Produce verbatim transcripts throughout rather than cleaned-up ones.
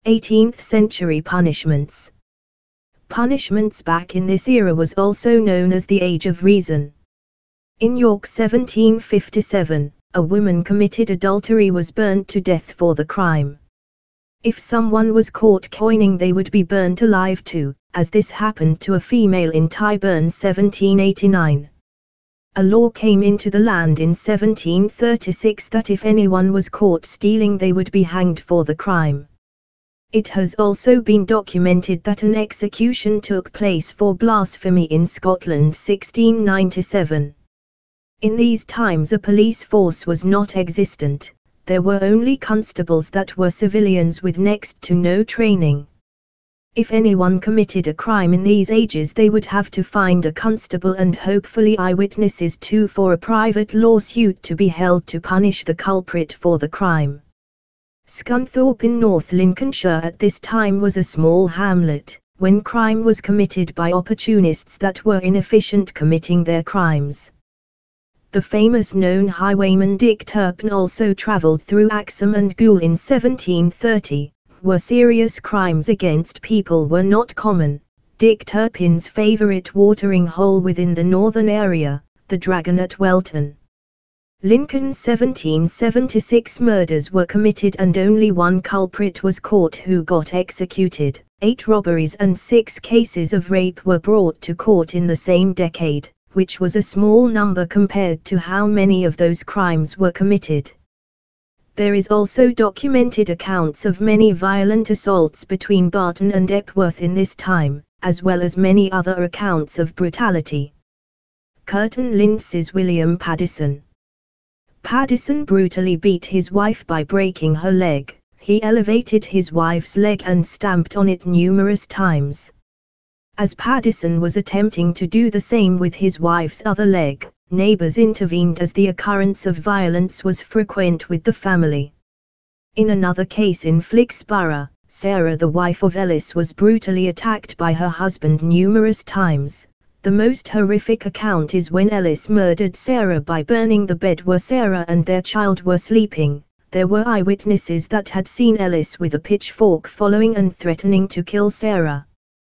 eighteenth century punishments. Punishments back in this era was also known as the Age of Reason. In York seventeen fifty-seven, a woman committed adultery was burnt to death for the crime. If someone was caught coining, they would be burnt alive too, as this happened to a female in Tyburn seventeen eighty-nine. A law came into the land in seventeen thirty-six that if anyone was caught stealing, they would be hanged for the crime. It has also been documented that an execution took place for blasphemy in Scotland sixteen ninety-seven. In these times a police force was not existent, there were only constables that were civilians with next to no training. If anyone committed a crime in these ages, they would have to find a constable and hopefully eyewitnesses too for a private lawsuit to be held to punish the culprit for the crime. Scunthorpe in North Lincolnshire at this time was a small hamlet, when crime was committed by opportunists that were inefficient committing their crimes. The famous known highwayman Dick Turpin also travelled through Axum and Goole in seventeen thirty, where serious crimes against people were not common. Dick Turpin's favourite watering hole within the northern area, the Dragon at Welton. Lincoln seventeen seventy-six murders were committed and only one culprit was caught who got executed. Eight robberies and six cases of rape were brought to court in the same decade, which was a small number compared to how many of those crimes were committed. There is also documented accounts of many violent assaults between Barton and Epworth in this time, as well as many other accounts of brutality. Curtin Lindsay's William Paddison. Paddison brutally beat his wife by breaking her leg. He elevated his wife's leg and stamped on it numerous times. As Paddison was attempting to do the same with his wife's other leg, neighbors intervened as the occurrence of violence was frequent with the family. In another case in Flicksborough, Sarah, the wife of Ellis, was brutally attacked by her husband numerous times. The most horrific account is when Ellis murdered Sarah by burning the bed where Sarah and their child were sleeping. There were eyewitnesses that had seen Ellis with a pitchfork following and threatening to kill Sarah.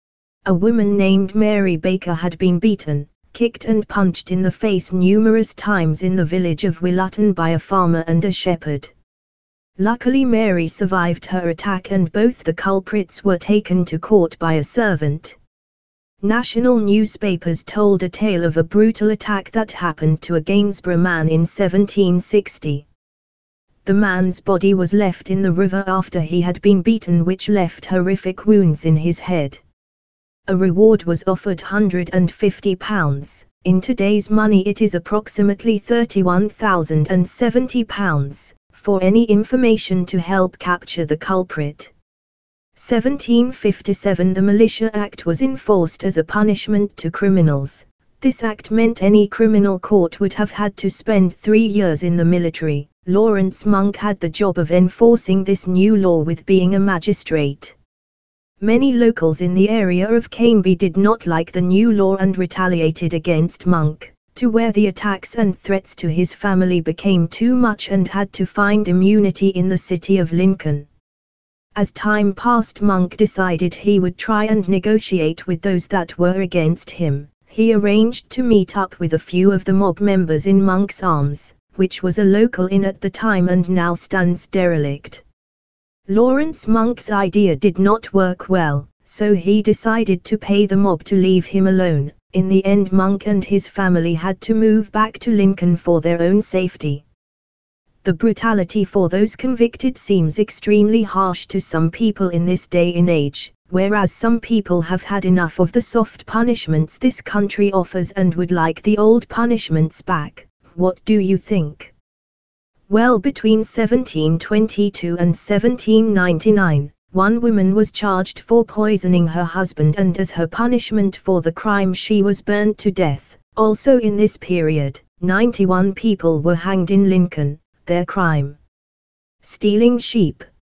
A woman named Mary Baker had been beaten, kicked and punched in the face numerous times in the village of Willarton by a farmer and a shepherd. Luckily Mary survived her attack and both the culprits were taken to court by a servant. National newspapers told a tale of a brutal attack that happened to a Gainsborough man in seventeen sixty. The man's body was left in the river after he had been beaten, which left horrific wounds in his head. A reward was offered one hundred fifty pounds, in today's money it is approximately thirty-one thousand seventy pounds, for any information to help capture the culprit. seventeen fifty-seven The Militia Act was enforced as a punishment to criminals. This act meant any criminal caught would have had to spend three years in the military. Lawrence Monk had the job of enforcing this new law with being a magistrate. Many locals in the area of Canby did not like the new law and retaliated against Monk, to where the attacks and threats to his family became too much and had to find immunity in the city of Lincoln. As time passed, Monk decided he would try and negotiate with those that were against him. He arranged to meet up with a few of the mob members in Monk's Arms, which was a local inn at the time and now stands derelict. Lawrence Monk's idea did not work well, so he decided to pay the mob to leave him alone. In the end, Monk and his family had to move back to Lincoln for their own safety. The brutality for those convicted seems extremely harsh to some people in this day and age, whereas some people have had enough of the soft punishments this country offers and would like the old punishments back. What do you think? Well, between seventeen twenty-two and seventeen ninety-nine, one woman was charged for poisoning her husband, and as her punishment for the crime she was burnt to death. Also in this period, ninety-one people were hanged in Lincoln. Their crime: stealing sheep.